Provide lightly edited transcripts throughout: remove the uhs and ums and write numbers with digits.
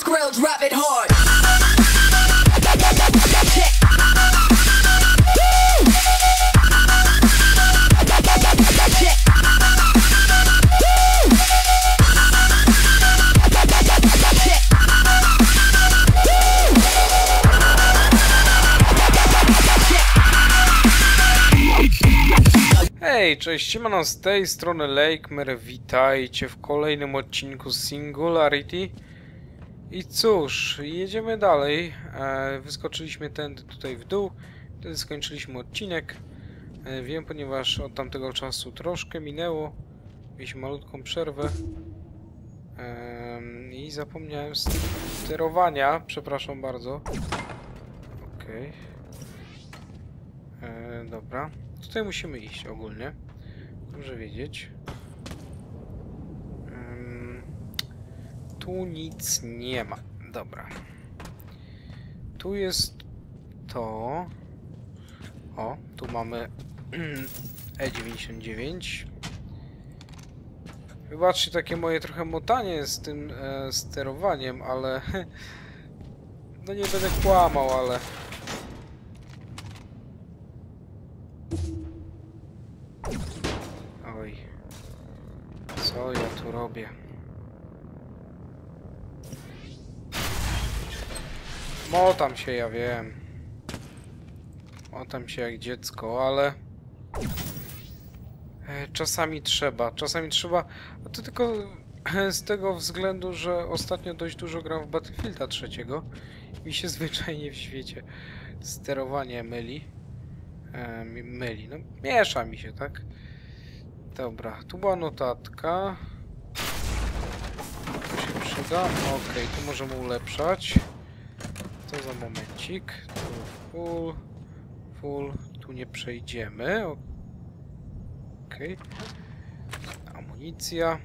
Skrill, drop it hard. Hej, cześć, siemano, z tej strony Lakemer, witajcie w kolejnym odcinku Singularity. I cóż, jedziemy dalej. Wyskoczyliśmy tędy tutaj w dół, wtedy skończyliśmy odcinek. Wiem, ponieważ od tamtego czasu troszkę minęło, mieliśmy malutką przerwę. I zapomniałem sterowania, przepraszam bardzo. Okej. Dobra. Tutaj musimy iść ogólnie. Dobrze wiedzieć. Tu nic nie ma. Dobra. Tu jest to. O, tu mamy E99. Wybaczcie takie moje trochę motanie z tym sterowaniem, ale no nie będę kłamał, ale oj, co ja tu robię? Motam się, ja wiem. Motam się jak dziecko, ale czasami trzeba. A to tylko z tego względu, że ostatnio dość dużo gram w Battlefielda 3. Mi się zwyczajnie w świecie sterowanie myli. No miesza mi się, tak? Dobra, tu była notatka. To się przyda. Okej, tu możemy ulepszać. To za momencik. Tu full. Tu nie przejdziemy. Okej. Amunicja.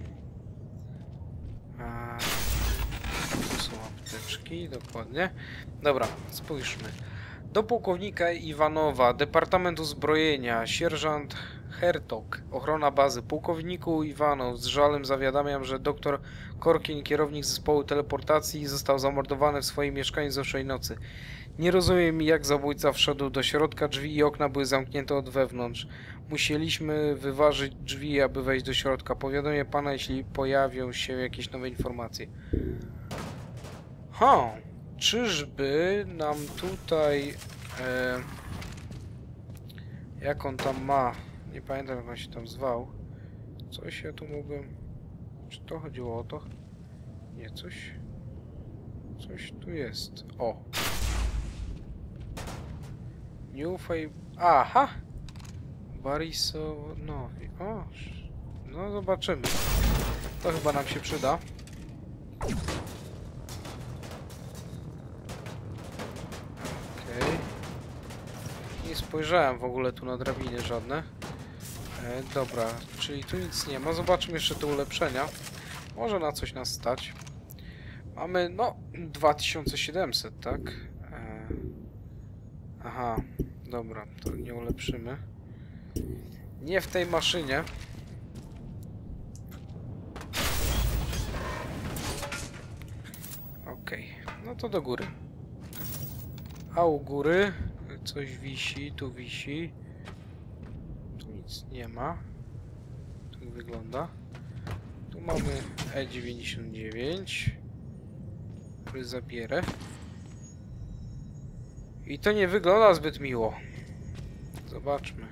Tu są apteczki, dokładnie. Dobra, spójrzmy. Do pułkownika Iwanowa, Departament Uzbrojenia, sierżant Hertog, ochrona bazy. Pułkowniku Iwanow, z żalem zawiadamiam, że dr Korkin, kierownik zespołu teleportacji, został zamordowany w swoim mieszkaniu zeszłej nocy. Nie rozumiem, jak zabójca wszedł do środka, drzwi i okna były zamknięte od wewnątrz. Musieliśmy wyważyć drzwi, aby wejść do środka. Powiadomię pana, jeśli pojawią się jakieś nowe informacje. Czyżby nam tutaj... jak on tam ma? Nie pamiętam, jak on się tam zwał. Coś ja tu mogłem... Czy to chodziło o to? Nie, coś... Coś tu jest. O! New Fable... Aha! Barisonowi. O! No zobaczymy. To chyba nam się przyda. Nie spojrzałem w ogóle tu na drabiny żadne. Dobra, czyli tu nic nie ma. Zobaczmy jeszcze te ulepszenia. Może na coś nas stać. Mamy, no, 2700, tak? Aha, dobra, to nie ulepszymy. Nie w tej maszynie. Okej, no to do góry. A u góry coś wisi, tu wisi. Tu nic nie ma. Tak wygląda. Tu mamy E99, który zabierę. I to nie wygląda zbyt miło. Zobaczmy.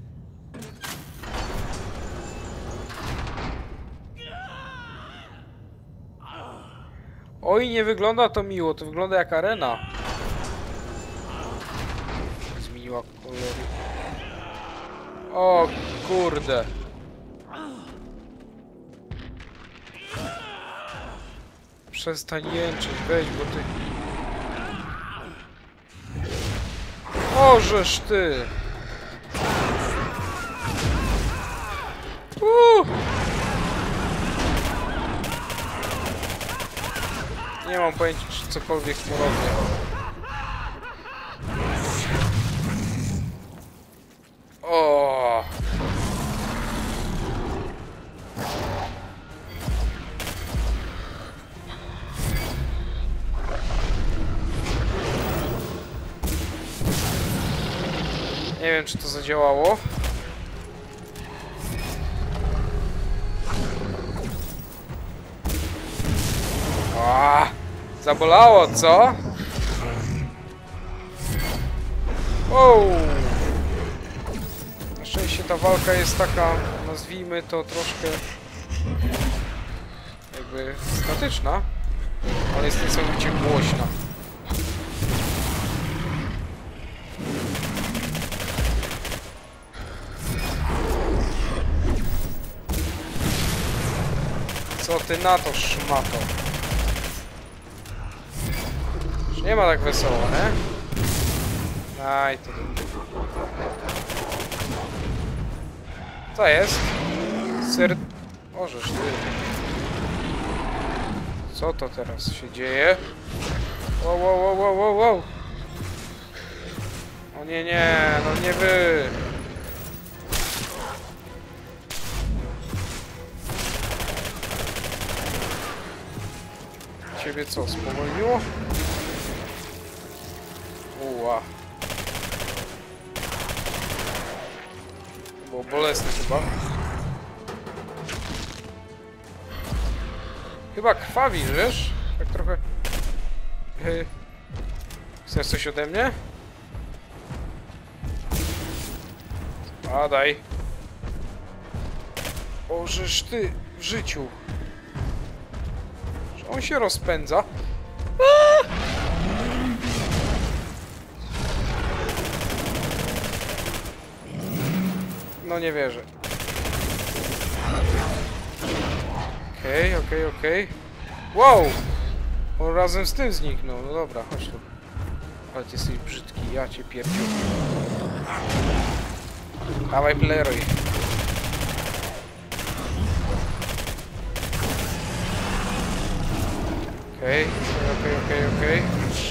Oj, nie wygląda to miło, to wygląda jak arena. Zmieniła kolory. O kurde. Przestań jęczyć, weź, bo ty... Ożeż ty! Nie mam pojęcia, czy cokolwiek mu robię. O! Nie wiem, czy to zadziałało. O, zabolało, co? Wow. Na szczęście ta walka jest taka, nazwijmy to troszkę jakby statyczna, ale jest niesamowicie głośna. Co ty na to, szmato? Już nie ma tak wesoło, nie? Aj, to... Co jest? Możesz ty. Co to teraz się dzieje? Wow, wow, wow, wow, wow, wow. O nie, nie, no nie wy. Ciebie co, spowolniło? Uła. Było bolesne chyba. Chyba krwawi, wiesz? Tak trochę... Chcesz coś ode mnie? A daj. O, żeż ty w życiu. Że on się rozpędza. Aaa! No nie wierzę. Okej, okej, okej. Wow! On razem z tym zniknął. No dobra, chodź tu. Ale ty jesteś brzydki, ja cię pierdziu. Dawaj, pleruj. Okej, okej, okej, okej.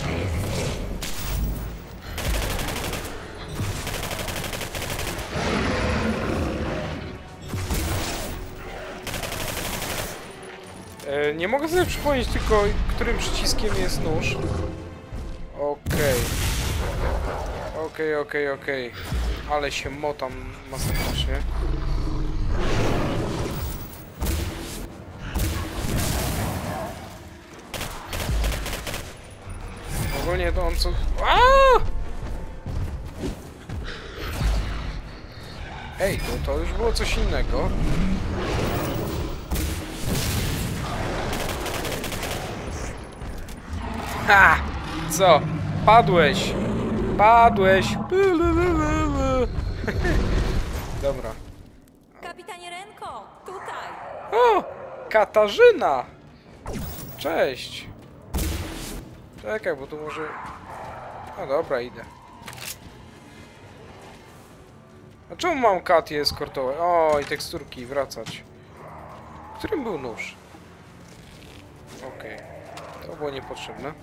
Nie mogę sobie przypomnieć tylko, którym przyciskiem jest nóż. Okej. Okej, okej, okej. Ale się motam masakrycznie. Ogólnie to on co... Aaaa! Ej, to już było coś innego. Ha! Co? Padłeś! Padłeś! Dobra. Kapitanie Renko, tutaj! O! Katarzyna! Cześć! Czekaj, bo tu może... No dobra, idę. A czemu mam Katię eskortować? O, i teksturki, wracać. W którym był nóż? Okej. To było niepotrzebne.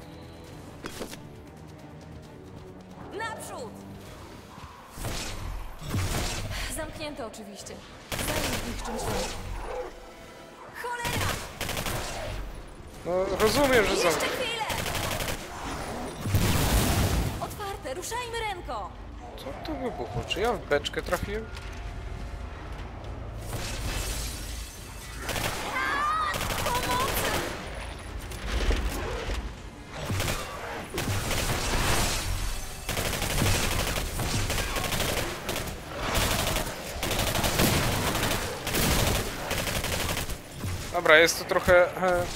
Naprzód! Zamknięte oczywiście. Zajmij ich czymś tam. Cholera! No, rozumiem, że Jeszcze chwilę! Otwarte, ruszajmy, Renko! Co to wybuchło? Czy ja w beczkę trafiłem? Pomocy! Dobra, jest to trochę...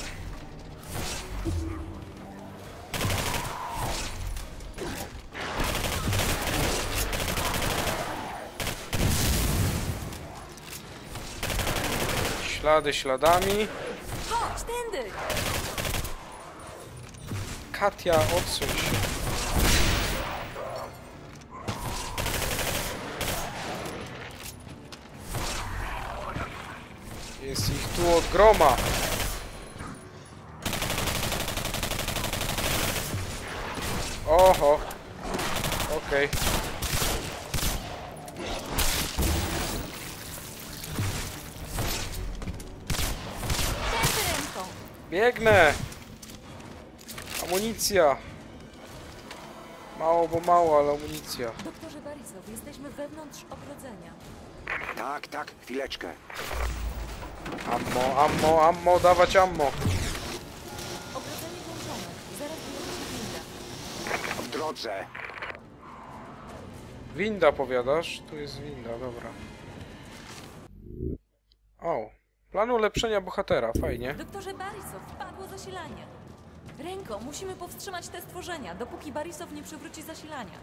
Ślady śladami. Chodź, tędy! Katia, odsuń się. Jest ich tu od groma. Oho. Okej. Tędy, Renko! Biegnę. Amunicja. Mało, bo mało, ale amunicja. Doktorze Barisow, jesteśmy wewnątrz ogrodzenia. Tak, tak, chwileczkę. Ammo, dawać ammo. Ogrodzenie włączone. Zaraz wyjdzie się winda. W drodze. Winda powiadasz? Tu jest winda, dobra. O, plan ulepszenia bohatera, fajnie. Doktorze Barisow, padło zasilanie. Ręko, musimy powstrzymać te stworzenia, dopóki Barisow nie przywróci zasilania.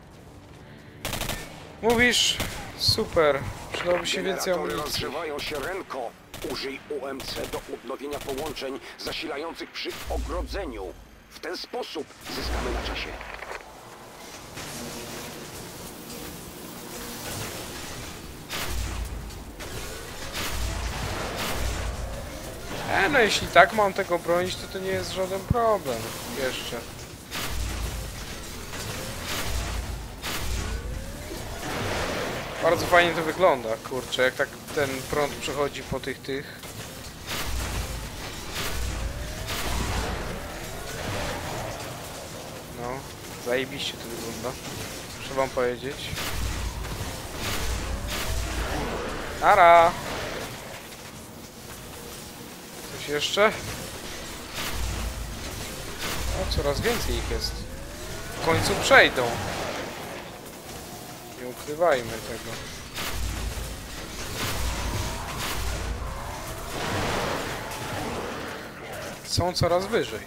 Mówisz? Super. Przydałoby się więcej Generatory amunicji. rozgrzewają się ręko. Użyj UMC do odnowienia połączeń zasilających przy ogrodzeniu. W ten sposób zyskamy na czasie. No jeśli tak mam tego bronić, to nie jest żaden problem. Jeszcze. Bardzo fajnie to wygląda, kurczę, jak tak ten prąd przechodzi po tych. No, zajebiście to wygląda. Muszę wam powiedzieć. Nara! Coś jeszcze? O, coraz więcej ich jest. W końcu przejdą. Nie ukrywajmy tego. Są coraz wyżej.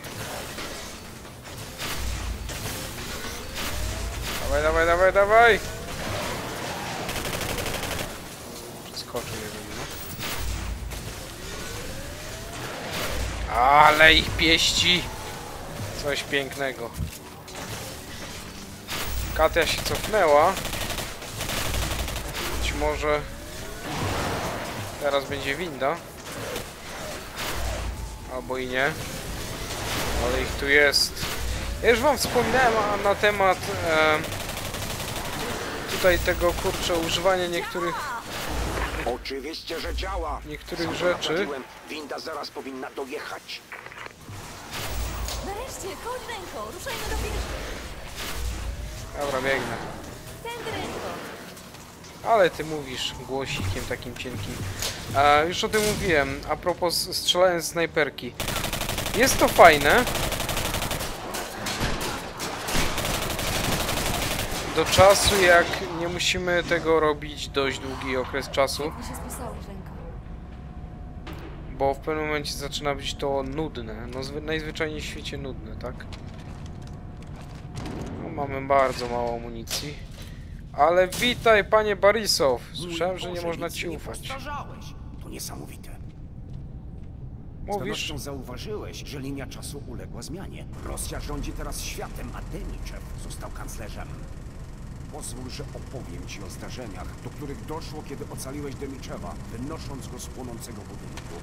Dawaj! Przeskoczył jeden, no. Ale ich pieści! Coś pięknego. Katia się cofnęła. Być może teraz będzie winda. Albo i nie. Ale ich tu jest. Ja już wam wspominałem na temat tutaj tego, kurczę, używania niektórych Oczywiście, że działa. Niektórych rzeczy. Zaprowadziłem. Winda zaraz powinna dojechać. Nareszcie, chodź Ręko, ruszajmy do wieży. Dobra, biegnę. Tędy Ręko. Ale ty mówisz głosikiem takim cienkim. Już o tym mówiłem, a propos strzelając z snajperki. Jest to fajne. Do czasu, jak nie musimy tego robić dość długi okres czasu. Jak mi się spisałeś, Ręko? Bo w pewnym momencie zaczyna być to nudne. No najzwyczajniej w świecie nudne, tak? No, mamy bardzo mało amunicji. Ale witaj, panie Barisow! Słyszałem, że nie można ci ufać. To niesamowite. Z Mówisz? pewnością zauważyłeś, że linia czasu uległa zmianie. Rosja rządzi teraz światem, a Deniczew został kanclerzem. Pozwól, że opowiem ci o zdarzeniach, do których doszło, kiedy ocaliłeś Deniczewa, wynosząc go z płonącego budynku.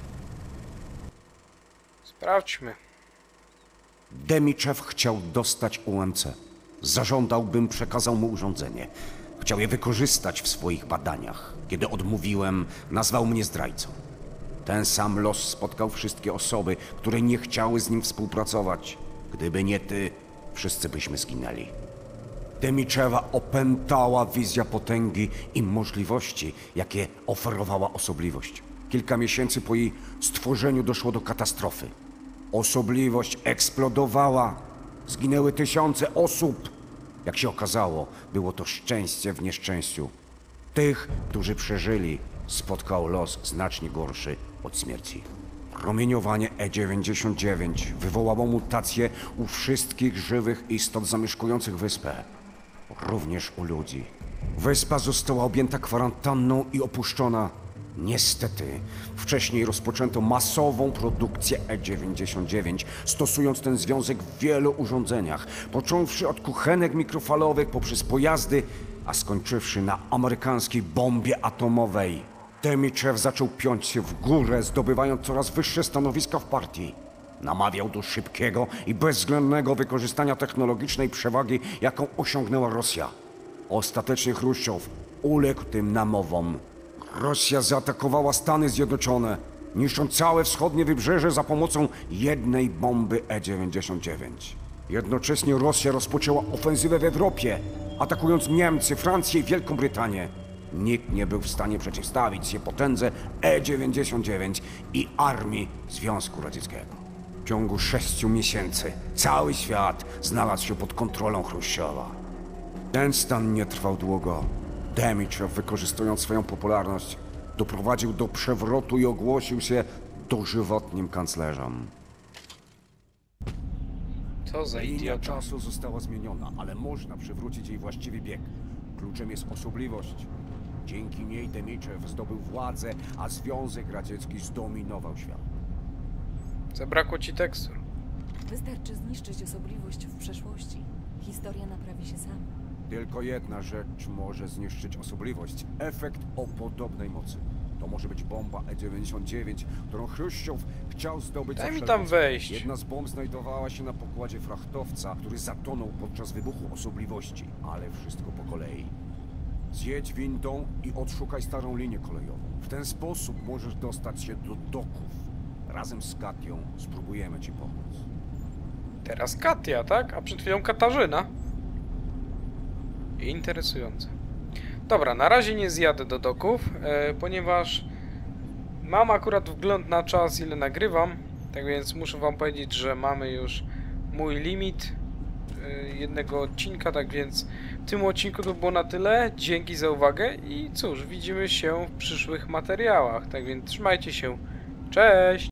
Sprawdźmy. Deniczew chciał dostać UMC. Zażądał, bym przekazał mu urządzenie. Chciał je wykorzystać w swoich badaniach. Kiedy odmówiłem, nazwał mnie zdrajcą. Ten sam los spotkał wszystkie osoby, które nie chciały z nim współpracować. Gdyby nie ty, wszyscy byśmy zginęli. Deniczewa opętała wizja potęgi i możliwości, jakie oferowała osobliwość. Kilka miesięcy po jej stworzeniu doszło do katastrofy. Osobliwość eksplodowała. Zginęły tysiące osób. Jak się okazało, było to szczęście w nieszczęściu. Tych, którzy przeżyli, spotkał los znacznie gorszy od śmierci. Promieniowanie E99 wywołało mutacje u wszystkich żywych istot zamieszkujących wyspę. Również u ludzi. Wyspa została objęta kwarantanną i opuszczona. Niestety, wcześniej rozpoczęto masową produkcję E99, stosując ten związek w wielu urządzeniach, począwszy od kuchenek mikrofalowych poprzez pojazdy, a skończywszy na amerykańskiej bombie atomowej. Deniczew zaczął piąć się w górę, zdobywając coraz wyższe stanowiska w partii. Namawiał do szybkiego i bezwzględnego wykorzystania technologicznej przewagi, jaką osiągnęła Rosja. Ostatecznie Chruszczow uległ tym namowom. Rosja zaatakowała Stany Zjednoczone, niszcząc całe wschodnie wybrzeże za pomocą jednej bomby E99. Jednocześnie Rosja rozpoczęła ofensywę w Europie, atakując Niemcy, Francję i Wielką Brytanię. Nikt nie był w stanie przeciwstawić się potędze E-99 i armii Związku Radzieckiego. W ciągu 6 miesięcy cały świat znalazł się pod kontrolą Chruściowa. Ten stan nie trwał długo. Dmitrzew, wykorzystując swoją popularność, doprowadził do przewrotu i ogłosił się dożywotnim kanclerzem. Co za Linia idiota. czasu została zmieniona, ale można przywrócić jej właściwy bieg. Kluczem jest osobliwość. Dzięki niej Dmitrzew zdobył władzę, a Związek Radziecki zdominował świat. Zabrakło ci tekstur. Wystarczy zniszczyć osobliwość w przeszłości. Historia naprawi się sama. Tylko jedna rzecz może zniszczyć osobliwość. Efekt o podobnej mocy. To może być bomba E-99, którą Chruściow chciał zdobyć Daj za mi wszelką tam cenę. wejść. Jedna z bomb znajdowała się na pokładzie frachtowca, który zatonął podczas wybuchu osobliwości. Ale wszystko po kolei. Zjedź windą i odszukaj starą linię kolejową. W ten sposób możesz dostać się do doków. Razem z Katią spróbujemy ci pomóc. Teraz Katia, tak? A przed chwilą Katarzyna. Interesujące. Dobra, na razie nie zjadę do doków, ponieważ mam akurat wgląd na czas, ile nagrywam. Tak więc muszę wam powiedzieć, że mamy już mój limit jednego odcinka, tak więc w tym odcinku to było na tyle. Dzięki za uwagę i cóż, widzimy się w przyszłych materiałach. Tak więc trzymajcie się. Cześć!